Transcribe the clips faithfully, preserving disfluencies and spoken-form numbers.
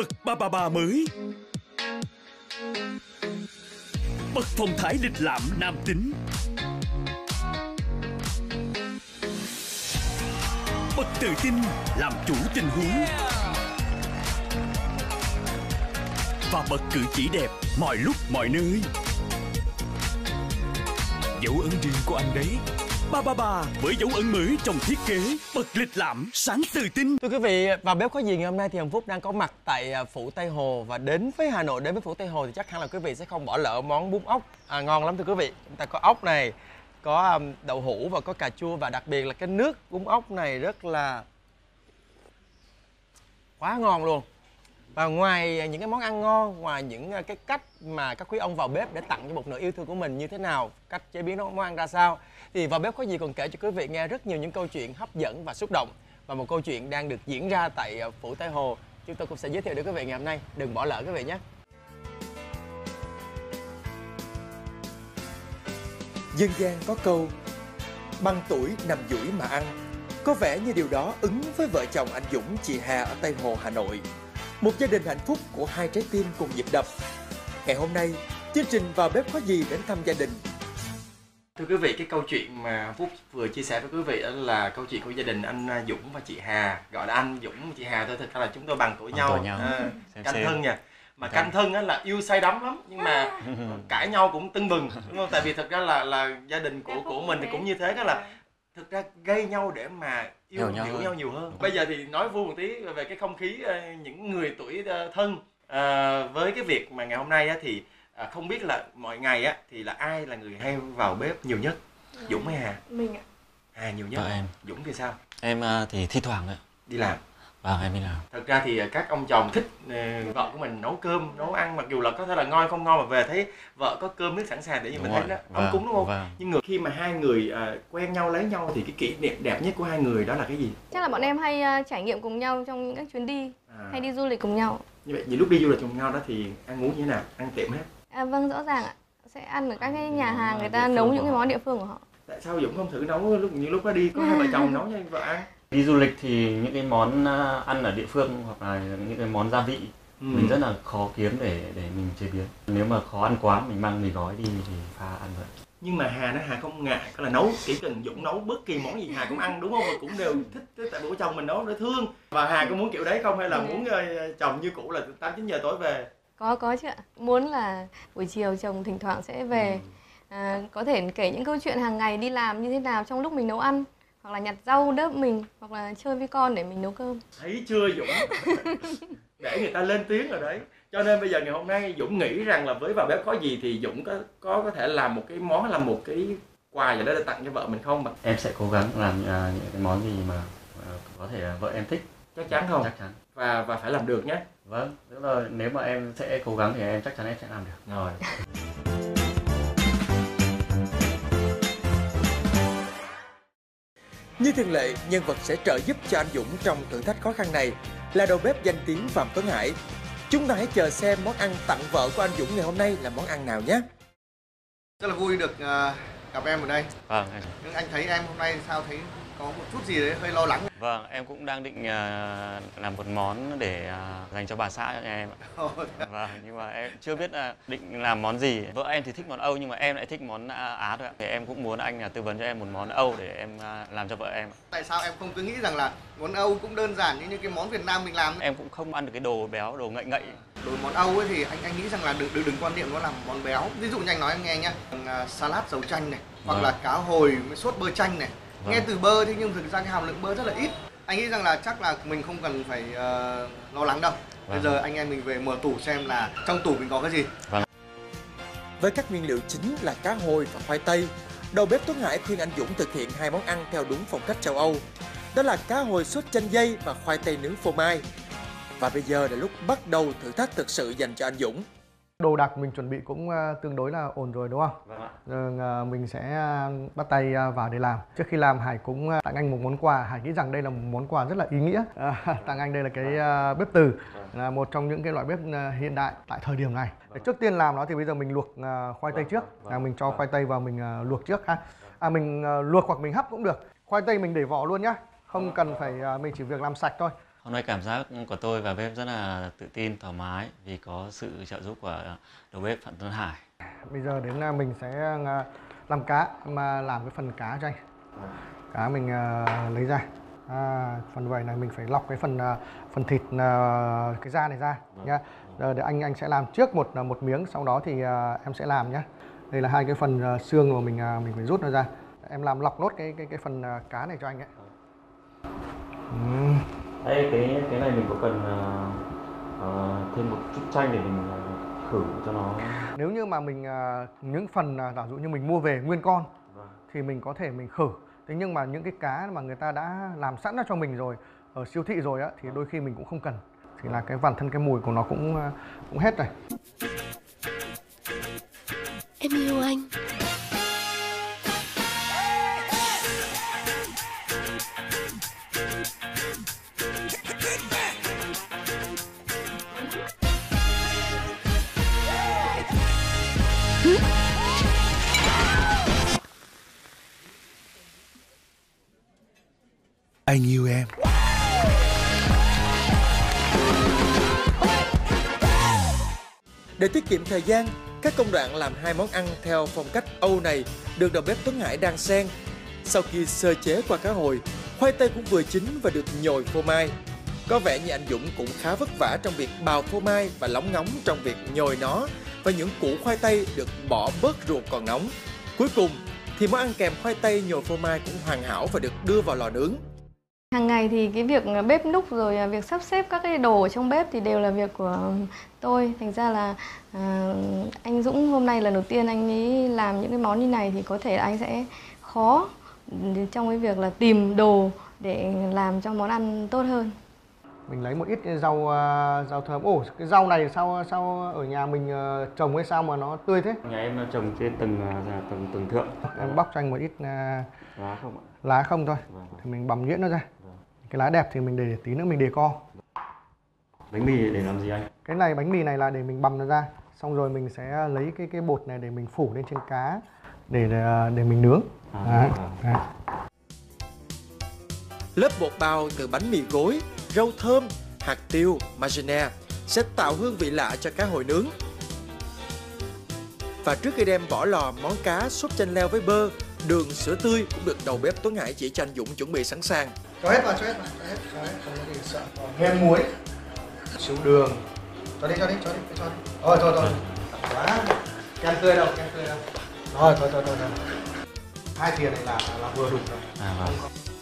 Bật ba ba ba mới. Bật phong thái lịch lãm nam tính. Bật tự tin làm chủ tình huống. Và bật cử chỉ đẹp mọi lúc mọi nơi. Dấu ấn riêng của anh đấy. ba ba ba với dấu ấn mới trong thiết kế, bật lịch lãm, sáng tự tin. Thưa quý vị, vào bếp có gì ngày hôm nay thì Hồng Phúc đang có mặt tại Phủ Tây Hồ. Và đến với Hà Nội, đến với Phủ Tây Hồ thì chắc hẳn là quý vị sẽ không bỏ lỡ món bún ốc à, ngon lắm thưa quý vị. Chúng ta có ốc này, có um, đậu hũ và có cà chua. Và đặc biệt là cái nước bún ốc này rất là quá ngon luôn. Và ngoài những cái món ăn ngon, ngoài những cái cách mà các quý ông vào bếp để tặng cho một nửa yêu thương của mình như thế nào, cách chế biến món ăn ra sao, thì vào bếp có gì còn kể cho quý vị nghe rất nhiều những câu chuyện hấp dẫn và xúc động. Và một câu chuyện đang được diễn ra tại Phủ Tây Hồ, chúng tôi cũng sẽ giới thiệu đến quý vị ngày hôm nay. Đừng bỏ lỡ quý vị nhé. Dân gian có câu bằng tuổi nằm duỗi mà ăn. Có vẻ như điều đó ứng với vợ chồng anh Dũng, chị Hà ở Tây Hồ, Hà Nội. Một gia đình hạnh phúc của hai trái tim cùng nhịp đập. Ngày hôm nay, chương trình Vào Bếp Có Gì đến thăm gia đình. Thưa quý vị, cái câu chuyện mà Phúc vừa chia sẻ với quý vị đó là câu chuyện của gia đình anh Dũng và chị Hà. Gọi là anh Dũng, chị Hà thôi, thực ra là chúng tôi bằng tuổi nhau, nhau. À, xem canh xem. thân nha. Mà canh thân á là yêu say đắm lắm, nhưng mà cãi nhau cũng tưng bừng, đúng không? Tại vì thực ra là là gia đình của của mình thì cũng như thế, đó là thực ra gây nhau để mà yêu hiểu nhau, hiểu nhau nhiều hơn. Bây giờ thì nói vui một tí về cái không khí những người tuổi thân. À, với cái việc mà ngày hôm nay á, thì à, không biết là mọi ngày á thì là ai là người hay vào bếp nhiều nhất, Dũng hay Hà? Mình ạ. Hà nhiều nhất. Vợ em. Dũng thì sao? Em thì thi thoảng ạ. Đi làm. Vâng, em đi làm. Thật ra thì các ông chồng thích uh, vợ của mình nấu cơm, nấu ăn, mặc dù là có thể là ngon không ngon mà về thấy vợ có cơm nước sẵn sàng để như mình thấy đó ấm cúng, đúng không? Vâng. Nhưng người khi mà hai người uh, quen nhau, lấy nhau thì cái kỷ niệm đẹp nhất của hai người đó là cái gì? Chắc là bọn em hay uh, trải nghiệm cùng nhau trong những các chuyến đi, à. hay đi du lịch cùng nhau. Như vậy, những lúc đi du lịch cùng nhau đó thì ăn uống như thế nào? Ăn tiệm hết? À, vâng, rõ ràng ạ. Sẽ ăn ở các cái nhà hàng người ta nấu những cái món địa phương của họ. Tại sao Dũng không thử nấu lúc những lúc đó đi có hai vợ chồng nấu cho vợ ăn? Đi du lịch thì những cái món ăn ở địa phương hoặc là những cái món gia vị ừ. mình rất là khó kiếm để để mình chế biến. Nếu mà khó ăn quá mình mang mì gói đi thì pha ăn vậy. Nhưng mà Hà nó Hà không ngại, có là nấu chỉ cần Dũng nấu bất kỳ món gì Hà cũng ăn, đúng không? Và cũng đều thích, tại bố chồng mình nấu để thương. Và Hà có muốn kiểu đấy không, hay là muốn uh, chồng như cũ là tám chín giờ tối về? Có có chứ ạ. Muốn là buổi chiều chồng thỉnh thoảng sẽ về, ừ. à, có thể kể những câu chuyện hàng ngày đi làm như thế nào trong lúc mình nấu ăn, hoặc là nhặt rau đớp mình, hoặc là chơi với con để mình nấu cơm. Thấy chưa Dũng? Để người ta lên tiếng rồi đấy. Cho nên bây giờ ngày hôm nay Dũng nghĩ rằng là với Vào Bếp Có Gì thì Dũng có có có thể làm một cái món, làm một cái quà gì đó để tặng cho vợ mình không? Mà em sẽ cố gắng làm uh, những cái món gì mà uh, có thể uh, vợ em thích. Chắc chắn không? Chắc chắn. Và và phải làm được nhé. Vâng, tức là nếu mà em sẽ cố gắng thì em chắc chắn em sẽ làm được. Rồi. Như thường lệ, nhân vật sẽ trợ giúp cho anh Dũng trong thử thách khó khăn này là đầu bếp danh tiếng Phạm Tuấn Hải. Chúng ta hãy chờ xem món ăn tặng vợ của anh Dũng ngày hôm nay là món ăn nào nhé. Rất là vui được uh, gặp em ở đây. Vâng. Anh. Nhưng anh thấy em hôm nay sao thấy có một chút gì đấy hơi lo lắng. Vâng, em cũng đang định uh, làm một món để uh, dành cho bà xã cho nhà em ạ. Vâng, nhưng mà em chưa biết uh, định làm món gì. Vợ em thì thích món Âu nhưng mà em lại thích món uh, Á thôi ạ. Thì em cũng muốn anh uh, tư vấn cho em một món Âu để em uh, làm cho vợ em. Tại sao em không cứ nghĩ rằng là món Âu cũng đơn giản như những cái món Việt Nam mình làm? Em cũng không ăn được cái đồ béo, đồ ngậy ngậy. Đối món Âu ấy thì anh anh nghĩ rằng là đừng đừng, đừng quan niệm nó là món béo. Ví dụ như anh nói em nghe nhá, uh, salad dầu chanh này, hoặc vâng. là cá hồi với sốt bơ chanh này. Vâng. Nghe từ bơ thế nhưng thực ra cái hàm lượng bơ rất là ít. Anh nghĩ rằng là chắc là mình không cần phải uh, lo lắng đâu. Vâng. Bây giờ anh em mình về mở tủ xem là trong tủ mình có cái gì. Vâng. Với các nguyên liệu chính là cá hồi và khoai tây, đầu bếp Tuấn Hải khuyên anh Dũng thực hiện hai món ăn theo đúng phong cách châu Âu. Đó là cá hồi sốt chanh dây và khoai tây nướng phô mai. Và bây giờ là lúc bắt đầu thử thách thực sự dành cho anh Dũng. Đồ đạc mình chuẩn bị cũng uh, tương đối là ổn rồi đúng không? Vâng ạ. Rồi, uh, mình sẽ uh, bắt tay uh, vào để làm. Trước khi làm Hải cũng uh, tặng anh một món quà. Hải nghĩ rằng đây là một món quà rất là ý nghĩa. Uh, tặng anh đây là cái uh, bếp từ, là một trong những cái loại bếp uh, hiện đại tại thời điểm này. Để trước tiên làm nó thì bây giờ mình luộc uh, khoai tây trước. Là mình cho khoai tây vào mình uh, luộc trước ha. À, mình uh, luộc hoặc mình hấp cũng được. Khoai tây mình để vỏ luôn nhá. Không cần phải uh, mình chỉ việc làm sạch thôi. Hôm nay cảm giác của tôi vào bếp rất là tự tin, thoải mái vì có sự trợ giúp của đầu bếp Phạm Tuấn Hải. Bây giờ đến mình sẽ làm cá, mà làm cái phần cá cho anh. Cá mình uh, lấy ra. À, phần vầy này mình phải lọc cái phần uh, phần thịt uh, cái da này ra nhá. Giờ để anh anh sẽ làm trước một một miếng, sau đó thì uh, em sẽ làm nhá. Đây là hai cái phần uh, xương mà mình uh, mình phải rút nó ra. Em làm lọc nốt cái cái cái phần uh, cá này cho anh ấy. Uhm. Đây cái cái này mình có cần uh, uh, thêm một chút chanh để mình uh, khử cho nó. Nếu như mà mình uh, những phần uh, giả dụ như mình mua về nguyên con vâng. thì mình có thể mình khử. Thế nhưng mà những cái cá mà người ta đã làm sẵn ra cho mình rồi ở siêu thị rồi á thì đôi khi mình cũng không cần. Thì là cái bản thân cái mùi của nó cũng uh, cũng hết rồi. Em yêu anh. Anh yêu em. Để tiết kiệm thời gian, các công đoạn làm hai món ăn theo phong cách Âu này được đầu bếp Tuấn Hải đan xen. Sau khi sơ chế qua cá hồi, khoai tây cũng vừa chín và được nhồi phô mai. Có vẻ như anh Dũng cũng khá vất vả trong việc bào phô mai và lóng ngóng trong việc nhồi nó, và những củ khoai tây được bỏ bớt ruột còn nóng. Cuối cùng thì món ăn kèm khoai tây nhồi phô mai cũng hoàn hảo và được đưa vào lò nướng. Hàng ngày thì cái việc bếp núc rồi việc sắp xếp các cái đồ ở trong bếp thì đều là việc của tôi. Thành ra là à, anh Dũng hôm nay lần đầu tiên anh ấy làm những cái món như này thì có thể là anh sẽ khó trong cái việc là tìm đồ để làm cho món ăn tốt hơn. Mình lấy một ít rau uh, rau thơm. Ồ, cái rau này sao sao ở nhà mình uh, trồng hay sao mà nó tươi thế? Nhà em trồng trên tầng uh, tầng tầng thượng. Em bóc cho anh một ít uh, lá không ạ? Lá không thôi. Vâng, vâng. Thì mình bằm nhuyễn nó ra. Vâng. Cái lá đẹp thì mình để tí nữa mình đề co. Bánh mì để làm gì anh? Cái này bánh mì này là để mình bằm nó ra. Xong rồi mình sẽ lấy cái cái bột này để mình phủ lên trên cá để để mình nướng. À, đấy, đấy. Lớp bột bao từ bánh mì gối, rau thơm, hạt tiêu, maizena sẽ tạo hương vị lạ cho cá hồi nướng. Và trước khi đem bỏ lò, món cá sốt chanh leo với bơ, đường, sữa tươi cũng được đầu bếp Tuấn Hải chỉ cho anh Dũng chuẩn bị sẵn sàng. Cho hết vào, cho hết vào, cho hết, cho hết, không có gì sợ. Nêm muối, xíu đường, cho đi, cho đi, cho đi, cho đi. Thôi, thôi, thôi, quá. Kem tươi đâu, kem tươi đâu. Rồi, thôi, thôi, thôi, thôi. Hai thìa này là là vừa đủ rồi. À vâng.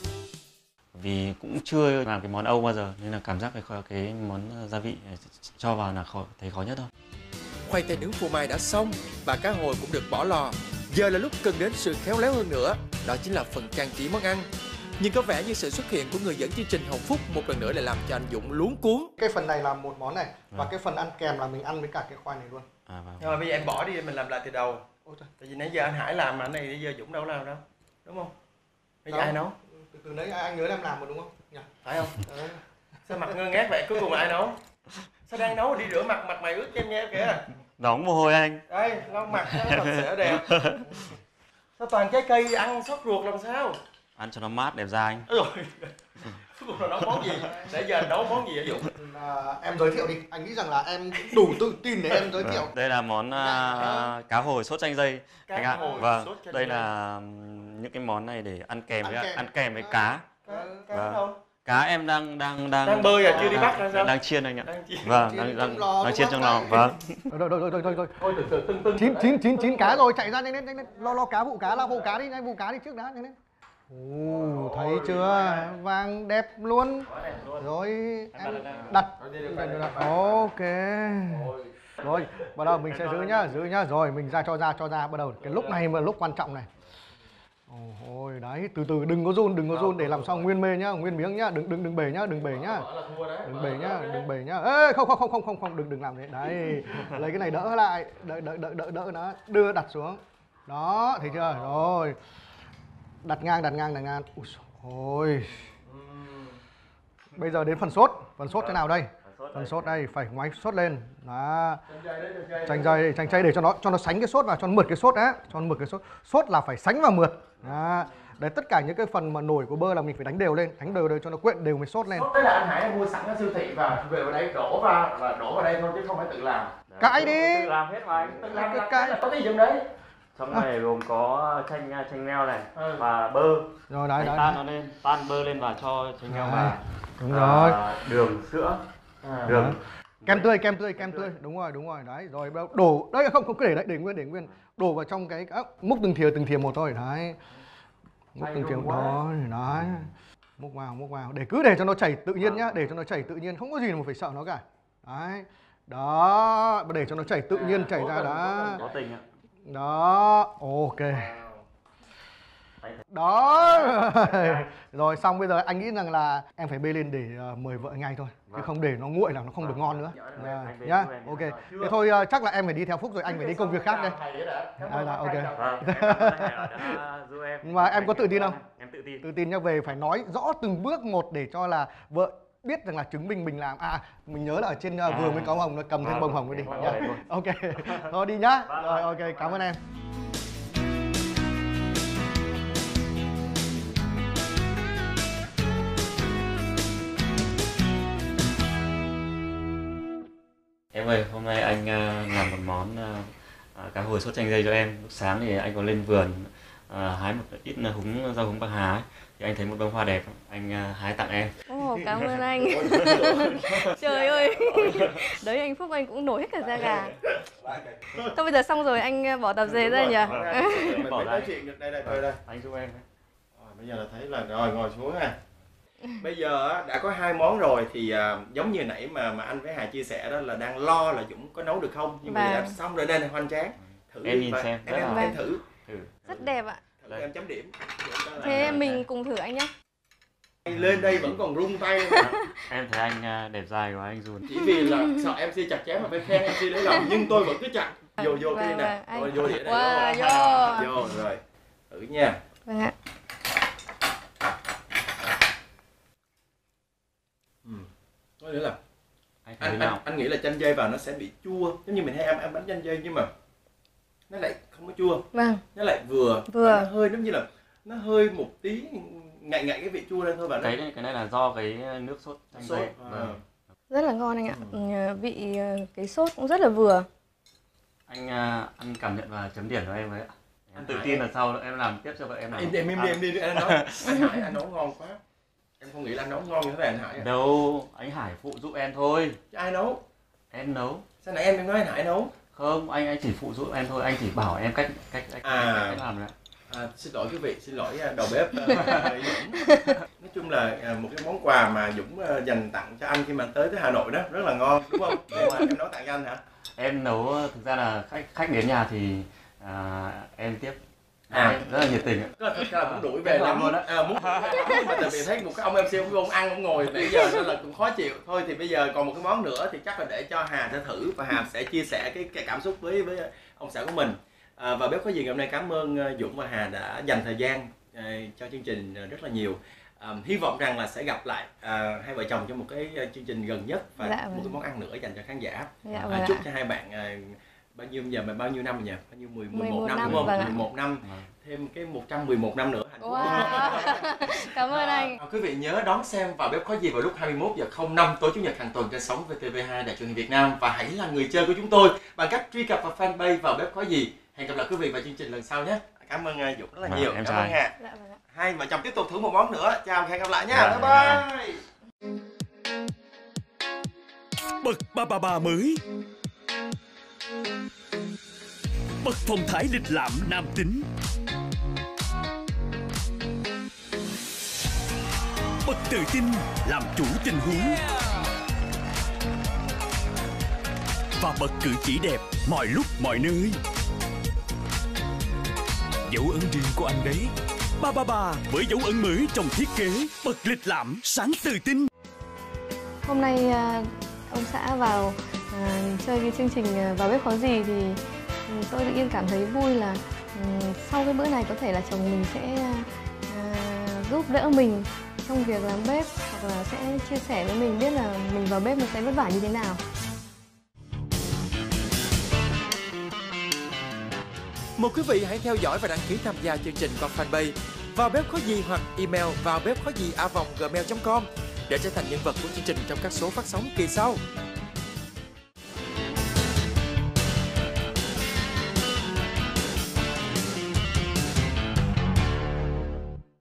Vì cũng chưa làm cái món Âu bao giờ nên là cảm giác cái cái món gia vị cho vào là khó, thấy khó nhất thôi. Khoai tây nướng phô mai đã xong và cá hồi cũng được bỏ lò. Giờ là lúc cần đến sự khéo léo hơn nữa, đó chính là phần trang trí món ăn. Nhưng có vẻ như sự xuất hiện của người dẫn chương trình Hồng Phúc một lần nữa lại làm cho anh Dũng luống cuống. Cái phần này là một món này, và vâng. cái phần ăn kèm là mình ăn với cả cái khoai này luôn. À vâng. Nhưng mà bây giờ em bỏ đi, mình làm lại từ đầu. Ôi trời. Tại vì nãy giờ anh Hải làm mà anh này bây giờ Dũng đâu làm đâu, đúng không? Bây giờ ai nấu? Từ từ nãy anh nhớ em làm rồi đúng không? Nhỉ? Phải không? Ừ. Sao mặt ngơ ngác vậy? Cuối cùng là ai nấu? Sao đang nấu đi rửa mặt, mặt mày ướt kem nhem kìa. Đóng mồ hôi anh. Đây, lau mặt cho nó sạch sẽ đẹp. Sao toàn trái cây ăn xót ruột làm sao? Ăn cho nó mát đẹp da anh. Rồi. Cuối cùng là nấu món gì? Để giờ nấu món gì vậy Dũng? À, em giới thiệu đi. Anh nghĩ rằng là em đủ tự tin để em giới thiệu. Đây là món uh, cá hồi sốt chanh dây. Cá anh ạ. hồi Vâng. sốt chanh Đây dây. là um, những cái món này để ăn kèm Ăn với kèm. ăn kèm với cá. Cá, cá Vâng. đâu? Cá em đang đang đang Đang bơi à, chưa đi bắt hay sao? Đang chiên anh ạ. Đang chiên. Vâng, Chiên đang trong đang lò, đang đúng chiên không? trong lò. Vâng. Rồi rồi rồi rồi rồi rồi. Thôi từ từ tưng tưng. Chín chín chín chín cá rồi, chạy ra nhanh lên nhanh lên. Lo lo cá vụ cá, lo vụ cá đi, nhanh vụ cá đi trước đã nhanh lên. Ồ, thấy chưa? Vàng đẹp luôn. Rồi em đặt. Ok. Rồi, bắt đầu mình sẽ giữ nhá, giữ nhá. Rồi mình ra cho ra cho ra, bắt đầu cái lúc này mà lúc quan trọng này. Ôi đấy, từ từ đừng có run, đừng có run để làm sao nguyên mê nhá, nguyên miếng nhá, đừng đừng đừng bể nhá, đừng bể nhá. Đừng bể nhá, đừng bể nhá. Ê không không không không không không đừng đừng làm thế. Đấy. Lấy cái này đỡ lại, đỡ đỡ đỡ đỡ đỡ nó, đưa đặt xuống. Đó, thấy chưa? Rồi. Đặt ngang, đặt ngang, đặt ngang. Ui ôi. Bây giờ đến phần sốt. Phần sốt thế nào đây? Phần sốt đây phải ngoái sốt lên. Đó. Chanh dây, chanh chay để cho nó cho nó sánh cái sốt vào, cho nó mượt cái sốt á, cho nó mượt cái sốt. Sốt là phải sánh và mượt. Đó. Để tất cả những cái phần mà nổi của bơ là mình phải đánh đều lên, đánh đều đều cho nó quyện đều mới sốt lên. Sốt đấy là anh Hải mua sẵn ở siêu thị và về vào đây đổ vào và đổ vào đây thôi chứ không phải tự làm. Cãi đi. Tự làm hết mà anh. Tự làm Cái là cái- là có cái gì trong đấy? Trong này gồm có chanh chanh leo này Ừ. và bơ. Rồi đấy Anh đấy. tan nó lên, tan bơ lên và cho chanh leo Đấy. vào. Đúng À, rồi. đường, sữa, À. đường. Kem tươi, kem tươi, kem tươi. Đúng rồi, đúng rồi. Đấy, rồi đổ. Đấy không không cứ để đấy, để nguyên, để nguyên. Đổ vào trong cái à, múc từng thìa từng thìa một thôi. Đấy. Múc từng thìa một đó, đấy. Múc vào, múc vào. Để cứ để cho nó chảy tự nhiên nhá, để cho nó chảy tự nhiên, không có gì mà phải sợ nó cả. Đấy. Đó, để cho nó chảy tự nhiên chảy ra đó. Có tình ạ. Đó, ok. Đó. Rồi xong bây giờ anh nghĩ rằng là em phải bê lên để uh, mời vợ ngay thôi. Chứ không để nó nguội là nó không được ngon nữa. À, nhá, ok. Thế thôi uh, chắc là em phải đi theo Phúc rồi, anh phải đi công việc khác đây. À, là, ok. Vâng, em cảm ơn Hải đã giúp em. Nhưng mà em có tự tin không? Em tự tin. Tự tin nhá, về phải nói rõ từng bước một để cho là vợ biết rằng là chứng minh mình làm. À, mình nhớ là ở trên uh, vườn với có hồng, nó cầm thêm bông hồng đi nhá. Ok. Thôi đi nhá. Rồi ok, cảm ơn em. Em ơi, hôm nay anh uh, làm một món uh, cá hồi sốt chanh dây cho em. Lúc sáng thì anh có lên vườn uh, hái một ít húng rau húng bạc hà ấy. Thì anh thấy một bông hoa đẹp, anh uh, hái tặng em. Ồ, oh, cảm ơn anh. Trời ơi, đấy anh Phúc anh cũng nổi hết cả da gà. Thôi bây giờ xong rồi anh bỏ tập dề ra nhỉ? Mình Bỏ mới ra. nói chuyện được đây đây thôi đây. Anh giúp em. Rồi, bây giờ là thấy là rồi ngồi xuống ha. Bây giờ á, đã có hai món rồi thì à, giống như nãy mà mà anh với Hà chia sẻ đó là đang lo là Dũng có nấu được không, nhưng mà Vâng. đã xong rồi đây này, hoành tráng. Thử Em đi nhìn và xem, em, rất em, là- em thử. Thử. Rất đẹp ạ. Thử em chấm điểm. Thế mình cùng thử anh nhé. Lên đây vẫn còn rung tay. Em thấy anh uh, đẹp dài quá anh run. Chỉ vì là sợ em xê chặt chém mà phải khen em xê lấy lòng, nhưng tôi vẫn cứ chặt. Vô vô cái Vâng, này nè. vâng, Rồi anh. vô đĩa này. Wow, vô. vô. Vô rồi. Thử nha. Vâng ạ. Ừ. Có nghĩa là Anh thấy thế anh, anh, nào? anh nghĩ là chanh dây vào nó sẽ bị chua, giống như mình hay ăn ăn bánh chanh dây nhưng mà nó lại không có chua, Vâng. nó lại vừa, Vừa. và nó hơi giống như là nó hơi một tí ngậy ngậy cái vị chua lên thôi bạn. Cái này, cái này là do cái nước sốt chanh sốt. dây. À. Vâng. Rất là ngon anh ạ. Ừ, vị ờ, cái sốt cũng rất là vừa. Anh uh, ăn cảm nhận và chấm điểm cho em với ạ. Em Anh tự Hải tin là sau em làm tiếp cho vợ em làm. Em em em đi em đi anh nói anh Hải anh nấu ngon quá, em không nghĩ là anh nấu ngon như thế này anh Hải. À. Đâu, anh Hải phụ giúp em thôi. Chứ ai nấu? Em nấu. Sao nãy em em nói anh Hải nấu? Không, anh anh chỉ phụ giúp em thôi, anh chỉ bảo em cách cách cách, À. cách làm đấy. À, xin lỗi quý vị, xin lỗi à, đầu bếp à, Dũng. Nói chung là à, một cái món quà mà Dũng à, dành tặng cho anh khi mà tới tới Hà Nội đó, rất là ngon đúng không? Em, em nấu tặng cho anh hả? Em nấu thực ra là khách khách đến nhà thì à, em tiếp. À. Em rất là nhiệt tình ạ. Tức là thật ra là muốn đuổi về Em lắm làm luôn á. à, muốn đuổi về lắm, nhưng mà tại vì thấy một cái ông em xê ông không ăn ông ngồi bây giờ nên là cũng khó chịu thôi. Thì bây giờ còn một cái món nữa thì chắc là để cho Hà sẽ thử và Hà sẽ chia sẻ cái, cái cảm xúc với với ông xã của mình. À, và bếp có gì ngày hôm nay cảm ơn uh, Dũng và Hà đã dành thời gian uh, cho chương trình uh, rất là nhiều. À, hy vọng rằng là sẽ gặp lại uh, hai vợ chồng trong một cái uh, chương trình gần nhất và Dạ một vâng. cái món ăn nữa dành cho khán giả. Dạ À, vâng chúc ạ. cho hai bạn uh, bao nhiêu giờ mà bao nhiêu năm nhỉ? Bao nhiêu mười mười mười một một năm, năm, đúng không? vâng ạ. mười một năm Vâng. thêm cái một trăm mười một năm nữa hạnh phúc. Wow. Cảm ơn anh. À, quý vị nhớ đón xem Vào Bếp Có Gì vào lúc hai mươi mốt giờ không năm tối chủ nhật hàng tuần trên sóng vê tê vê hai Đài Truyền hình Việt Nam, và hãy là người chơi của chúng tôi bằng cách truy cập vào fanpage Vào Bếp Có Gì. Hẹn gặp lại quý vị vào chương trình lần sau nhé. Cảm ơn uh, Dũng rất là Vâng, nhiều. em Cảm chào ơn anh. Hà. Dạ vâng ạ. Hai vợ chồng tiếp tục thử một món nữa. Chào, hẹn gặp lại nha. Dạ, Bye bye. Bật ba ba ba mới. Bật phong thái lịch lãm nam tính. Bật tự tin làm chủ tình huống. Và bật cử chỉ đẹp mọi lúc mọi nơi. Dấu ấn riêng của anh đấy. ba ba ba với dấu ấn mới trong thiết kế. Bật lịch lãm sáng tự tin. Hôm nay à, ông xã vào à, chơi cái chương trình à, Vào Bếp Có Gì thì ừ, tôi tự nhiên cảm thấy vui là ừ, sau cái bữa này có thể là chồng mình sẽ à, giúp đỡ mình trong việc làm bếp, hoặc là sẽ chia sẻ với mình biết là mình vào bếp nó sẽ vất vả như thế nào. Mời quý vị hãy theo dõi và đăng ký tham gia chương trình qua fanpage vào bếp có gì hoặc email vào bếp có gì a vòng gmail chấm com để trở thành nhân vật của chương trình trong các số phát sóng kỳ sau.